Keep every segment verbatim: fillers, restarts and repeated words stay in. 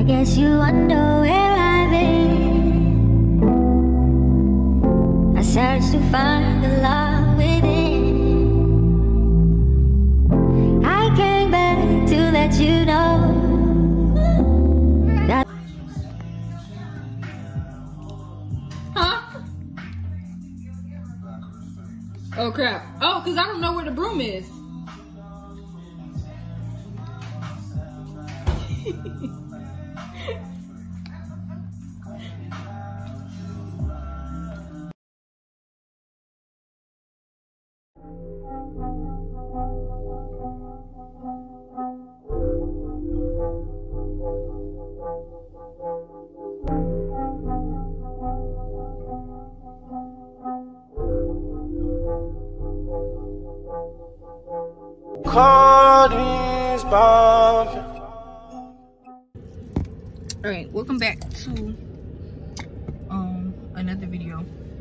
I guess you wonder where I've been. I searched to find the love within. I came back to let you know that. Huh? Oh crap. Oh, because I don't know where the broom is. Cardi's bumping. All right, welcome back to um another video.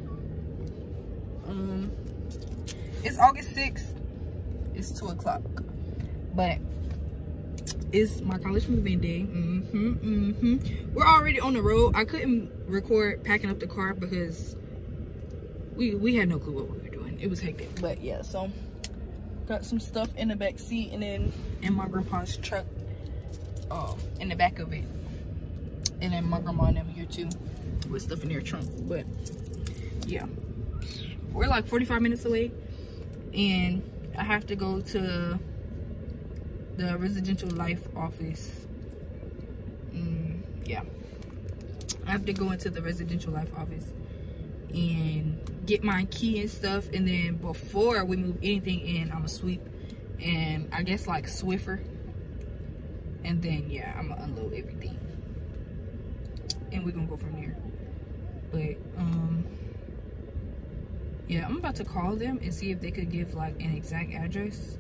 Um, it's August sixth. It's two o'clock, but it's my college move-in day. Mm-hmm, mm-hmm. We're already on the road. I couldn't record packing up the car because we we had no clue what we were doing. It was hectic, but yeah. So got some stuff in the back seat, and then in my grandpa's truck, um, in the back of it. And then my grandma and them here too, with stuff in their trunk. But yeah, we're like forty-five minutes away, and I have to go to the residential life office. Mm, yeah, I have to go into the residential life office and get my key and stuff. And then before we move anything in, I'm gonna sweep and I guess like Swiffer. And then yeah, I'm gonna unload everything. And we're gonna go from there. But um yeah, I'm about to call them and see if they could give like an exact address.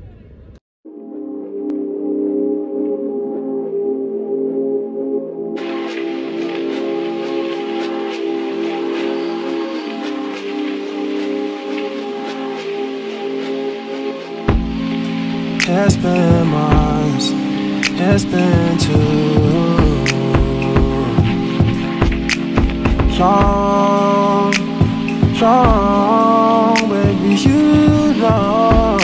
It's been months, it's been too long, long, baby, you know.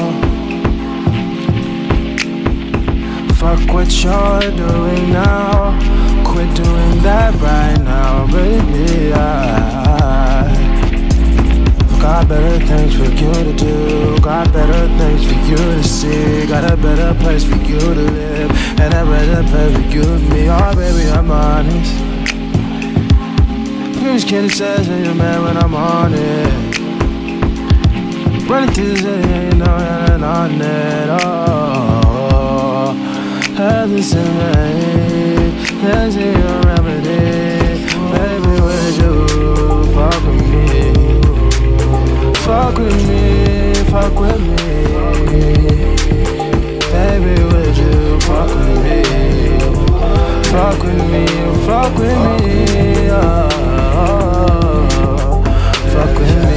Fuck what you're doing now, quit doing that right now, baby. I got better things for you to do, got better things for you to see, got a better place for you to live, and a better place for you and me. Oh baby, I'm honest. Who's kidding says that you're mad when I'm on it. Running through the city and you know that I'm on it. Oh, heaven's in me, there's your remedy. Baby, would you fuck with me? Fuck with me, fuck with me. Baby, would you fuck with me? Fuck with me, fuck with me, oh, fuck with me.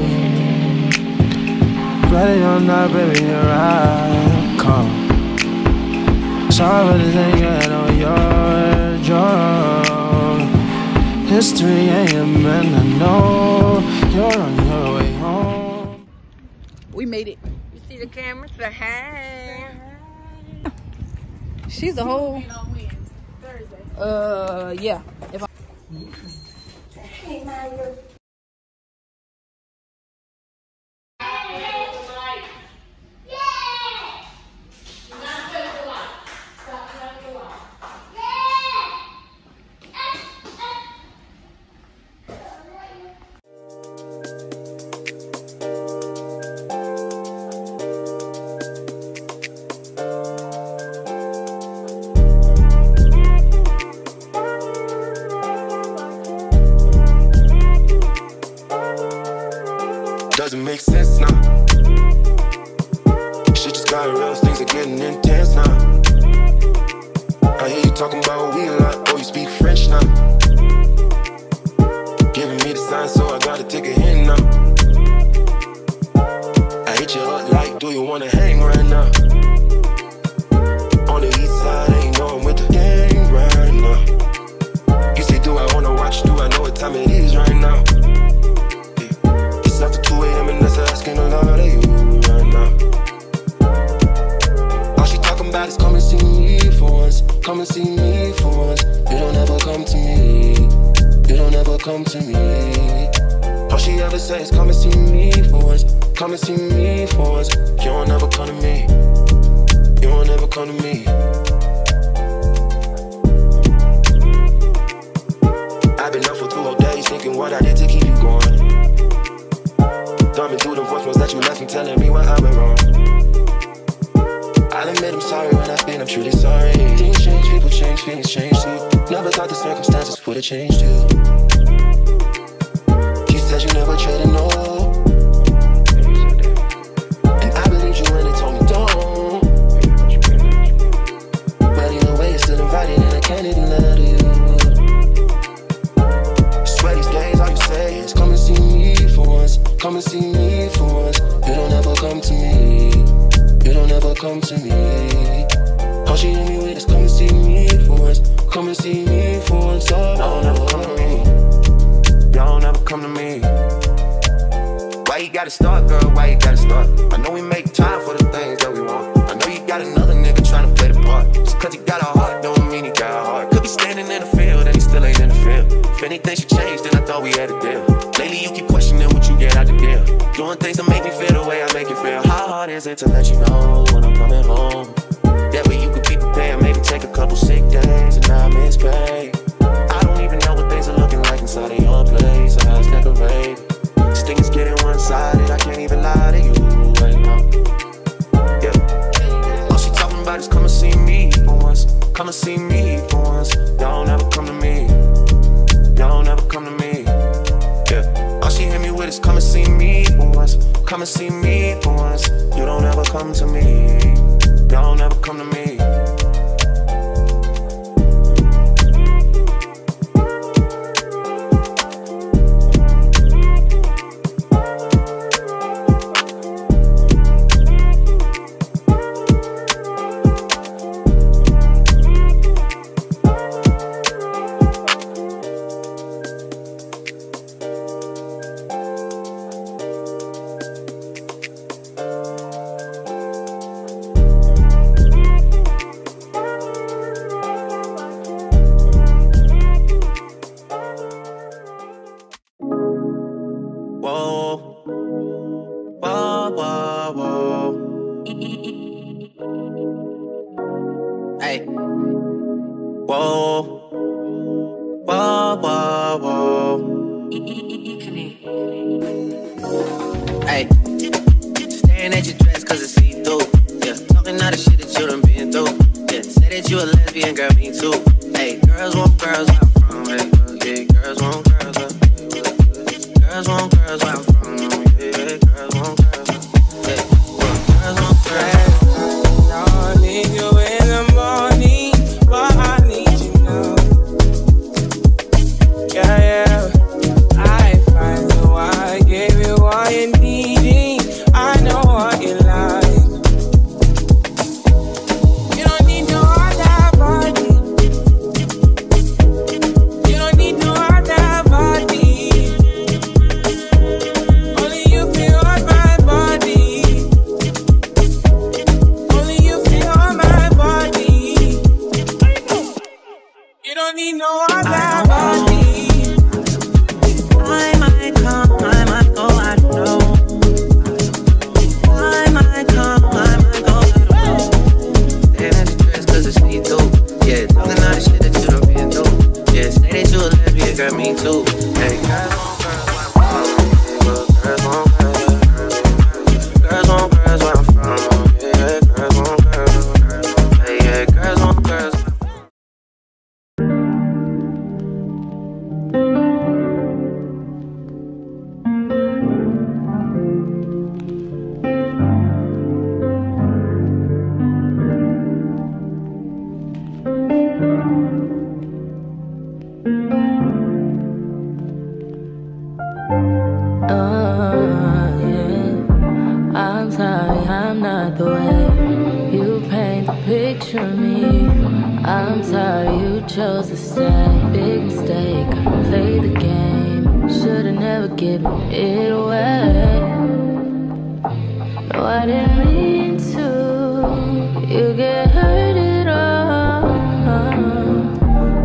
Ready or not, baby, here I come. Sorry for this ain't getting on your job. It's three A M and I know you're on your way home. We made it. You see the camera? Say hey. She's a whole uh yeah. If I Hey, Mario. says, come and see me for once. Come and see me for once. You don't ever come to me. You don't ever come to me. I've been up for two whole days thinking what I did to keep you going. Thumbing through the voicemails that you left me, telling me what I went wrong. I'll admit I'm sorry when I feel I'm truly sorry. Things change, people change, feelings change too. Never thought the circumstances would have changed you. You said you never traded no. And I believed you when they told me don't. But either way you're still invited and I can't even lie to you. Swear these days all you say is come and see me for once. Come and see me for once. You don't ever come to me. You don't ever come to me. All she hit me with is come and see me for once. Come and see me for once. Oh, y'all never come to me. Y'all never come to me. Why you gotta start, girl? Why you gotta start? I know we make time for the things that we want. I know you got another nigga trying to play the part. Just cause he got a heart don't mean he got a heart. Could be standing in the field and he still ain't in the field. If anything should change, then I thought we had a deal. Lately you keep questioning what you get out the deal. Doing things to make me feel the way I make you feel. How hard is it to let you know when I'm coming home? That way you could be prepared, maybe take a couple sick days and not miss pay. I don't even know what things are looking like inside of your place or how it's decorated. This thing is getting one-sided, I can't even lie to you right now. Yeah. All she talking about is come and see me for once. Come and see me for once. Y'all never come to me. Y'all never come to me. Yeah. All she hit me with is come and see me for once. Come and see me for once. You don't ever come to me. Y'all never come to me.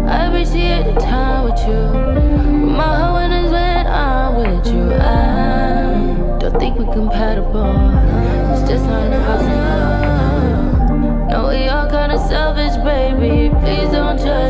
My heart is when I'm with you. I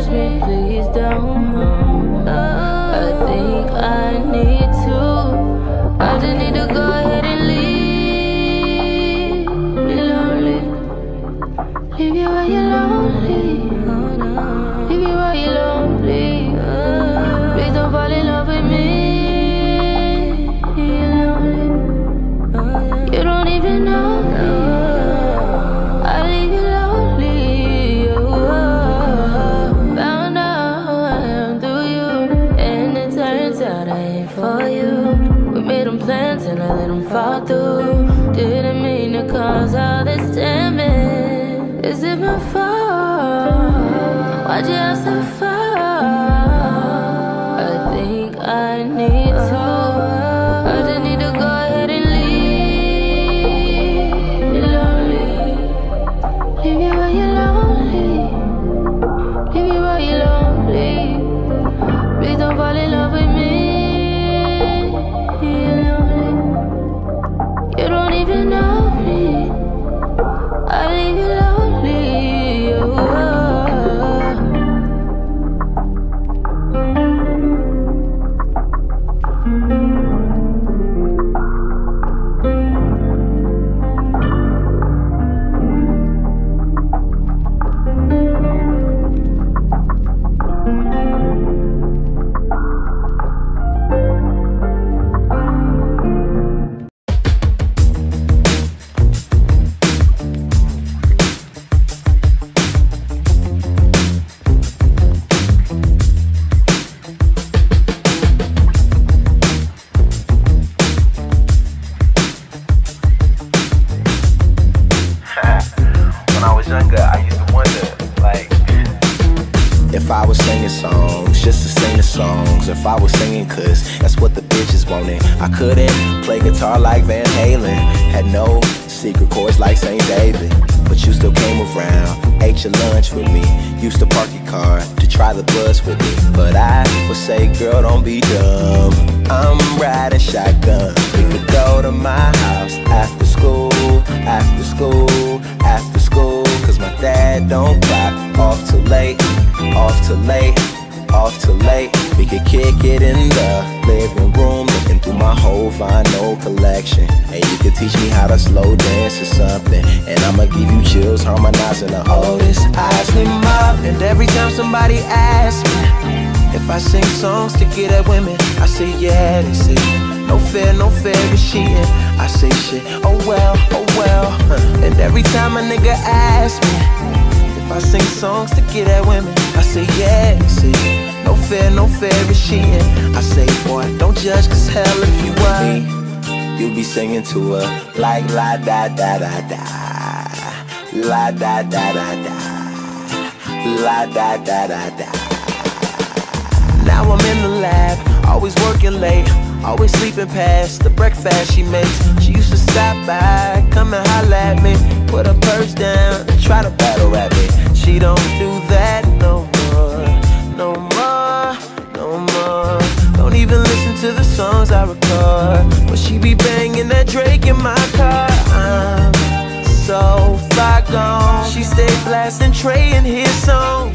judge me, please don't. I think I need to. I just need to go ahead and leave. Be lonely. Leave you while you're lonely. Leave you while you're lonely. Please don't fall in love with me. You're lonely. You don't even know me. I leave you lonely. Found out who I am through you, and it turns out I ain't for you. We made them plans and I let them fall through. Didn't mean to cause all this damage. Is it my fault? Why'd you have to fall? I think I need to. I just need to go ahead and leave. Be lonely. Leave you while you're lonely. Leave you while you're lonely. Please don't fall in love with me. You're lonely. You don't even know me. I leave you lonely. Oh. If I was singing, cause that's what the bitches wanted. I couldn't play guitar like Van Halen, had no secret chords like Saint David, but you still came around, ate your lunch with me, used to park your car to try the bus with me. But I would say, girl, don't be dumb, I'm riding shotgun. We could go to my house after school, after school, after school, cause my dad don't clock off till late, off till late, off till late. We could kick it in the living room, looking through my whole vinyl collection. And you could teach me how to slow dance or something, and I'ma give you chills harmonizing the oldest. Eyes lit up, and every time somebody asks me if I sing songs to get at women, I say yeah, they say no fair, no fair is cheating. I say shit, oh well, oh well. And every time a nigga asks me if I sing songs to get at women, I say yeah, they say no fair, no fair is cheating. I say, boy, don't judge, cause hell if you were me, you'd be singing to her like la da da da da, la da da da da, la da da da da. Now I'm in the lab, always working late, always sleeping past the breakfast she makes. She used to stop by, come and holler at me, put her purse down, try to battle rap me. She don't do that no more, no more, no more. Don't even listen to the songs I record, but she be banging that Drake in my car. I'm so far gone. She stay blasting Trey and his songs.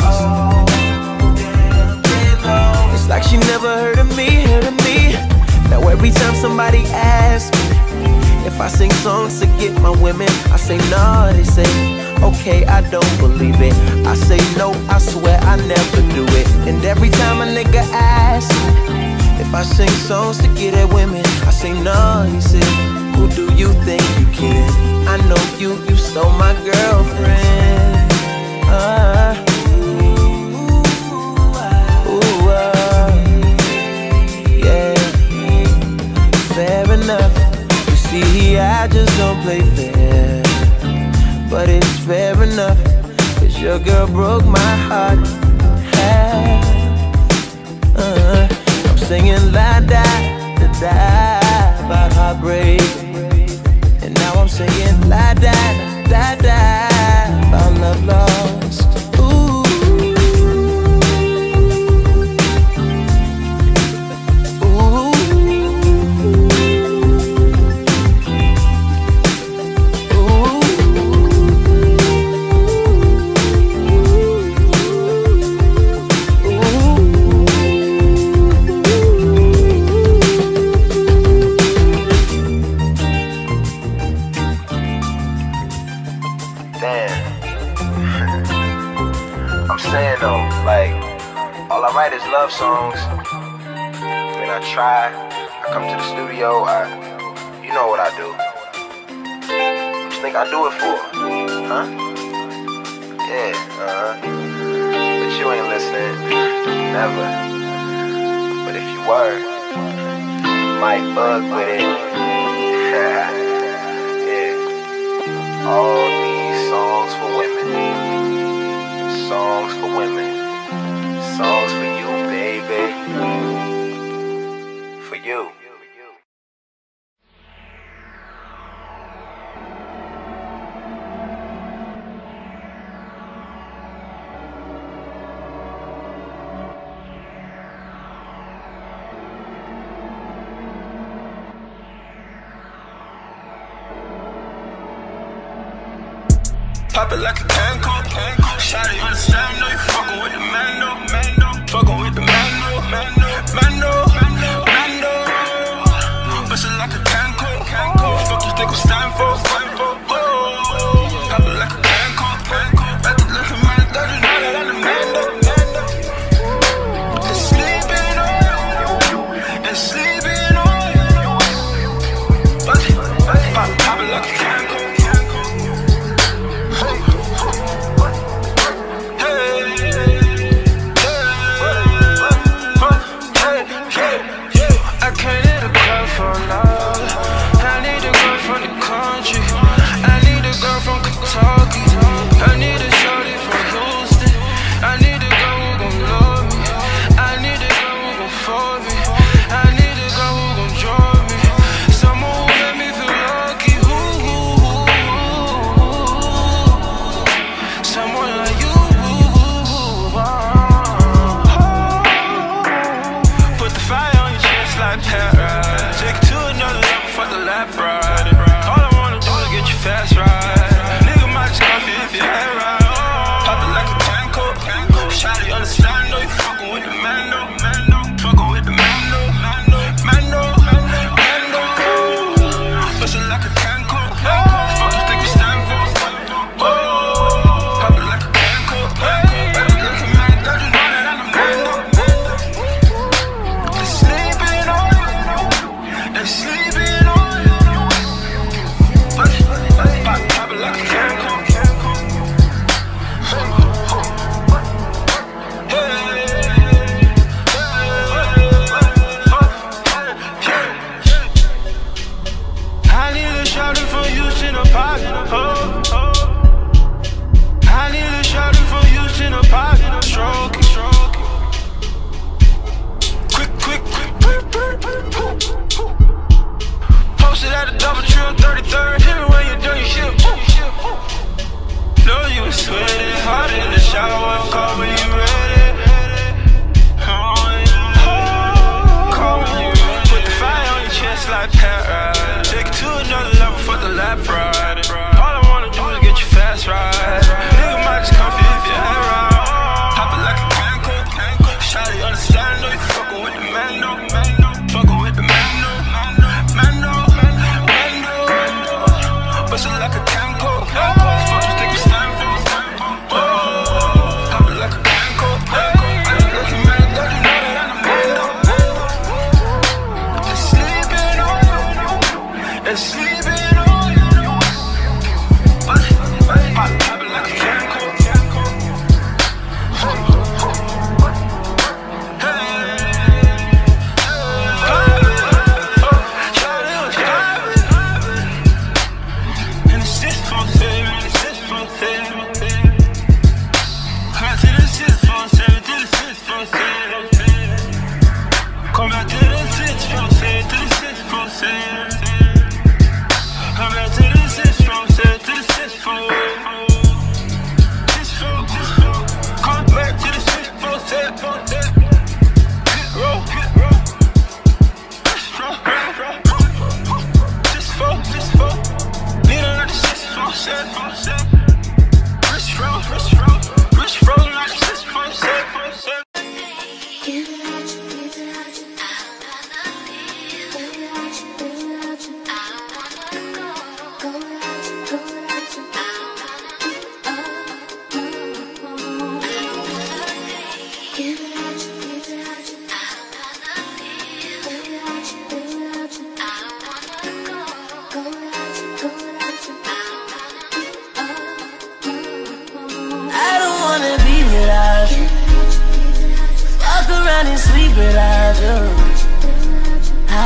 It's like she never heard of me, heard of me. Now every time somebody asks me if I sing songs to get my women, I say no, they say okay, I don't believe it. I say no, I swear I never do it. And every time a nigga asks me if I sing songs to get at women, I say no, he said, who do you think you kidding? I know you, you stole my girlfriend. uh, ooh, uh, yeah, fair enough. You see, I just don't play fair, but it's fair enough, cause your girl broke my heart. uh, I'm singing la da da da about heartbreak, and now I'm singing la da da da about love lost. Ooh. though. Like, all I write is love songs. I mean, I try. I come to the studio. I, you know what I do. What you think I do it for? Huh? Yeah, uh-huh. But you ain't listening. Never. But if you were, might bug with it. Yeah. All these songs for women. Songs for women. Songs for you, baby. For you. Pop it like a tanko, shawty understand, know you fucking with the mando, mando, fucking with the mando, mando, mando, mando, bust it like a tanko, fuck you think we stand for, stand for, oh, pop it like a tanko, at the little man, thirty, now that I'm the mando, and sleeping on, and sleeping on, bust it, pop, pop it like a tanko. Hey,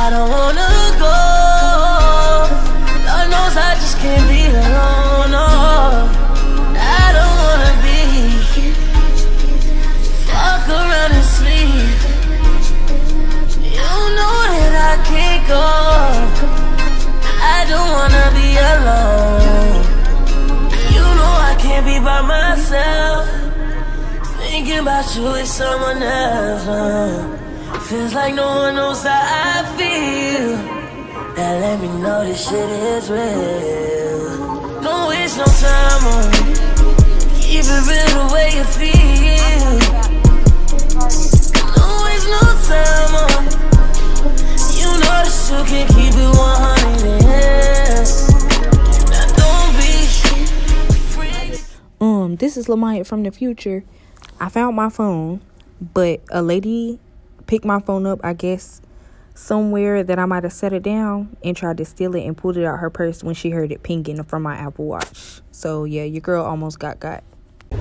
I don't wanna go. Lord knows I just can't be alone. No, I don't wanna be. Fuck around and sleep. You know that I can't go. I don't wanna be alone. You know I can't be by myself. Thinking about you with someone else. uh. Feels like no one knows how I feel. That let me know this shit is real. Don't waste no time on me. Keep it real the way you feel. Don't waste no time on me. You know that you can keep it one hundred. Yeah. Now don't be afraid. Um, this is Lamaya from the future. I found my phone, but a lady picked my phone up, I guess, somewhere that I might have set it down and tried to steal it and pulled it out her purse when she heard it pinging from my Apple Watch. So yeah, your girl almost got got. It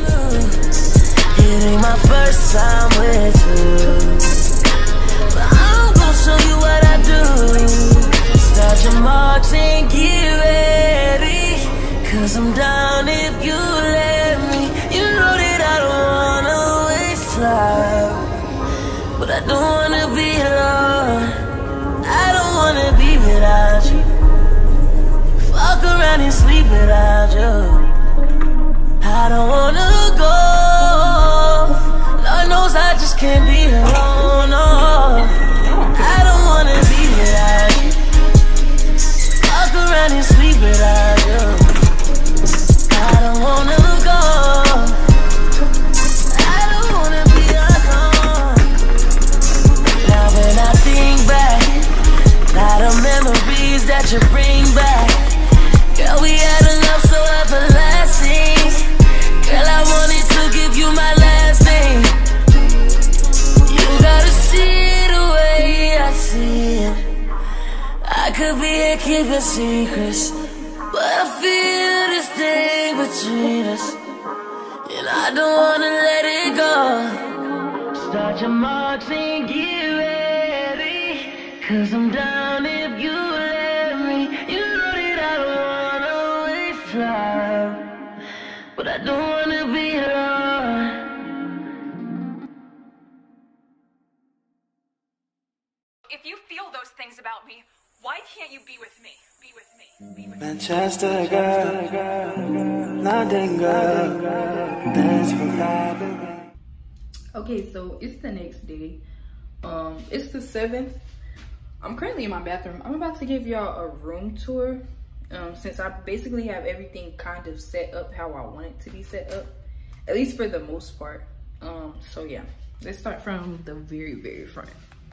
ain't my first time with you, but I'm gonna show you what I do. Start your marks and get ready, cause I'm down if you let me. You know that I don't wanna waste time, but I don't wanna be alone. I don't wanna be without you. Fuck around and sleep without you. I don't wanna go. Lord knows I just can't be alone. No, I don't wanna be without you. Fuck around and sleep without you. I don't wanna go. I don't wanna be alone. Now when I think back, lot of memories that you bring back. Girl, we had a love so everlasting. Girl, I wanted to give you my last name. You gotta see the way I see it. I could be here keeping secrets, but I feel this thing between us, and I don't wanna let it go. Start your marks and get ready, cause I'm down if you let me. You know that I don't wanna waste time, but I don't wanna be alone. If you feel those things about me, why can't you be with me? Be with me. Be with me. Manchester girl, nothing girl, dance for five. Okay, so it's the next day. Um, it's the seventh. I'm currently in my bathroom. I'm about to give y'all a room tour. Um, since I basically have everything kind of set up how I want it to be set up, at least for the most part. Um, so yeah, let's start from the very, very front.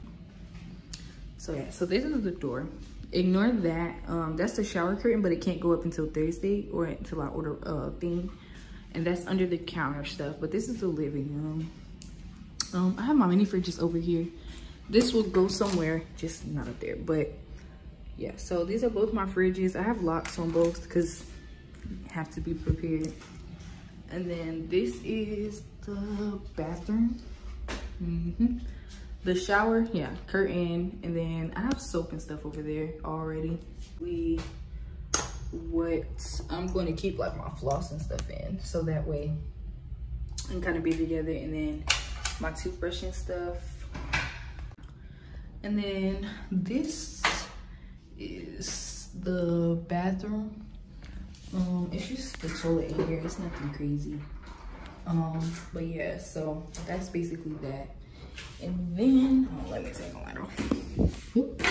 So yeah, so this is the door. Ignore that. Um, that's the shower curtain, but it can't go up until Thursday or until I order a thing. And that's under the counter stuff. But this is the living room. Um, I have my mini fridge just over here. This will go somewhere, just not up there. But yeah, so these are both my fridges. I have locks on both because you have to be prepared. And then this is the bathroom. Mm-hmm. The shower, yeah, curtain, and then I have soap and stuff over there already. We, what I'm going to keep like my floss and stuff in, so that way I can kind of be together. And then my toothbrush and stuff. And then this is the bathroom. Um, it's just the toilet in here. It's nothing crazy. Um, but yeah, so that's basically that. And then, oh, let me take my light off. Whoop.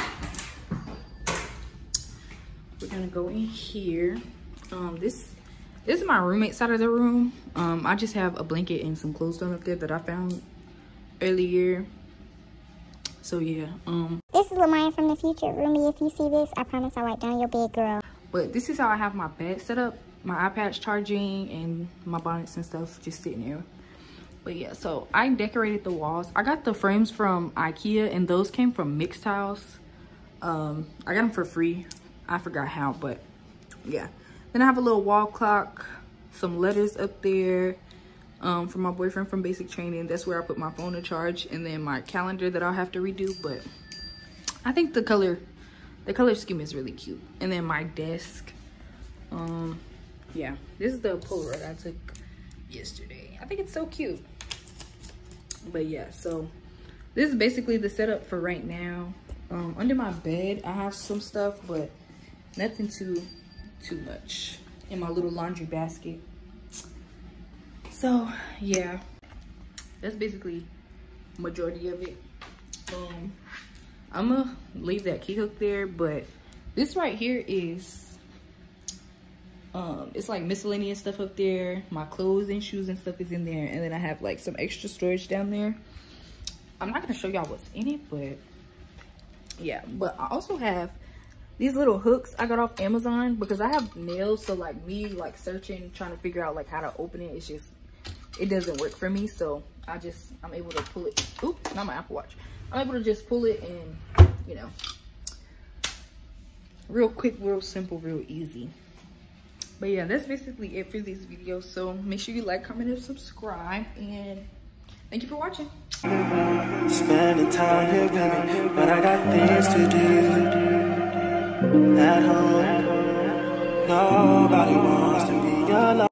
We're gonna go in here. Um, this this is my roommate's side of the room. Um, I just have a blanket and some clothes done up there that I found earlier. So yeah. Um, this is Lamaya from the future. Roomy, if you see this, I promise I'll write down your big girl. But this is how I have my bed set up. My iPad's charging and my bonnets and stuff just sitting there. But yeah, so I decorated the walls. I got the frames from IKEA and those came from Mixed Tiles. Um, I got them for free. I forgot how, but yeah. Then I have a little wall clock, some letters up there um, from my boyfriend from Basic Training. That's where I put my phone to charge, and then my calendar that I'll have to redo. But I think the color, the color scheme is really cute. And then my desk, um, yeah, this is the Polaroid I took yesterday. I think it's so cute. But yeah, so this is basically the setup for right now. Um, under my bed, I have some stuff, but nothing too, too much in my little laundry basket. So yeah, that's basically majority of it. Um, I'm gonna leave that key hook there, but this right here is, um, it's like miscellaneous stuff up there. My clothes and shoes and stuff is in there, and then I have like some extra storage down there. I'm not gonna show y'all what's in it, but yeah. But I also have these little hooks I got off Amazon because I have nails, so like me like searching, trying to figure out like how to open it, it's just, it doesn't work for me. So I just, I'm able to pull it. Oop, not my Apple Watch. I'm able to just pull it and, you know, real quick, real simple, real easy. But yeah, that's basically it for this video. So make sure you like, comment, and subscribe, and thank you for watching. Spending time here with me, but I got things to do at home. Nobody wants to be alone.